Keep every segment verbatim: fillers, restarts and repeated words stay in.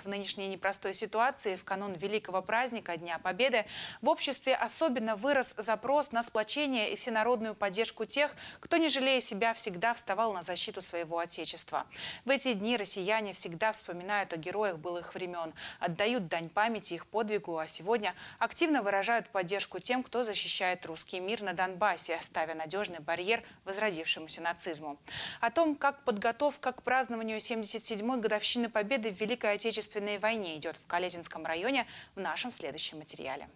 в нынешней непростой ситуации в канун великого праздника Дня Победы в обществе особенно вырос запрос на сплочение и всенародную поддержку тех, кто, не жалея себя, всегда вставал на защиту своего Отечества. В эти дни россияне всегда вспоминают о героях былых времен, отдают дань памяти их подвигу, а сегодня активно выражают поддержку тем, кто защищает русский мир на Донбассе, ставя надежный барьер возродившемуся нацизму. О том, как подготовка к празднованию семьдесят седьмой годовщины Победы в Великой Отечественной войне идет в Калязинском районе, в нашем следующем материале.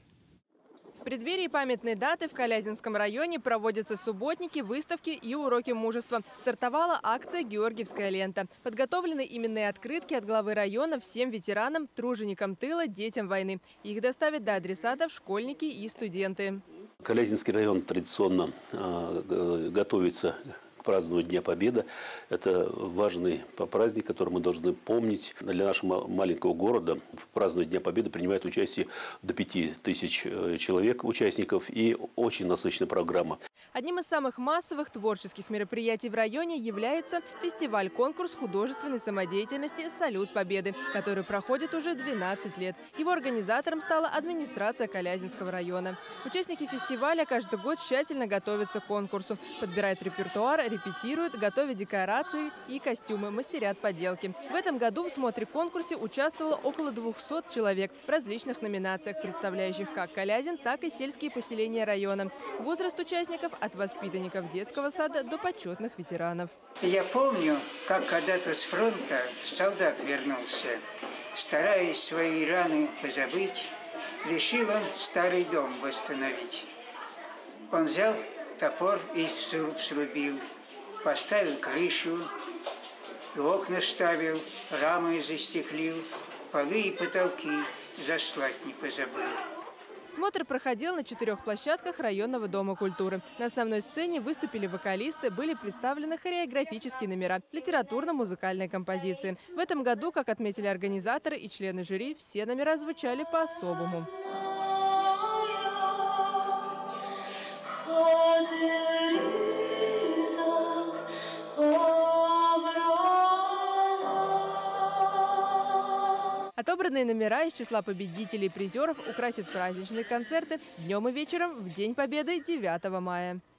В преддверии памятной даты в Калязинском районе проводятся субботники, выставки и уроки мужества. Стартовала акция «Георгиевская лента». Подготовлены именные открытки от главы района всем ветеранам, труженикам тыла, детям войны. Их доставят до адресатов школьники и студенты. Калязинский район традиционно э, готовится к празднованию Дня Победы. Это важный праздник, который мы должны помнить. Для нашего маленького города в праздновании Дня Победы принимает участие до пяти тысяч человек, участников, и очень насыщенная программа. Одним из самых массовых творческих мероприятий в районе является фестиваль-конкурс художественной самодеятельности «Салют Победы», который проходит уже двенадцать лет. Его организатором стала администрация Калязинского района. Участники фестиваля каждый год тщательно готовятся к конкурсу, подбирают репертуар, репетируют, готовят декорации и костюмы, мастерят поделки. В этом году в смотре-конкурсе участвовало около двухсот человек в различных номинациях, представляющих как Калязин, так и сельские поселения района. Возраст участников от воспитанников детского сада до почетных ветеранов. Я помню, как когда-то с фронта солдат вернулся. Стараясь свои раны позабыть, решил он старый дом восстановить. Он взял топор и сруб срубил, поставил крышу, и окна вставил, рамы застеклил, полы и потолки заслать не позабыл. Смотр проходил на четырех площадках районного дома культуры. На основной сцене выступили вокалисты, были представлены хореографические номера, литературно-музыкальные композиции. В этом году, как отметили организаторы и члены жюри, все номера звучали по-особому. Отобранные номера из числа победителей и призеров украсят праздничные концерты днем и вечером в День Победы девятого мая.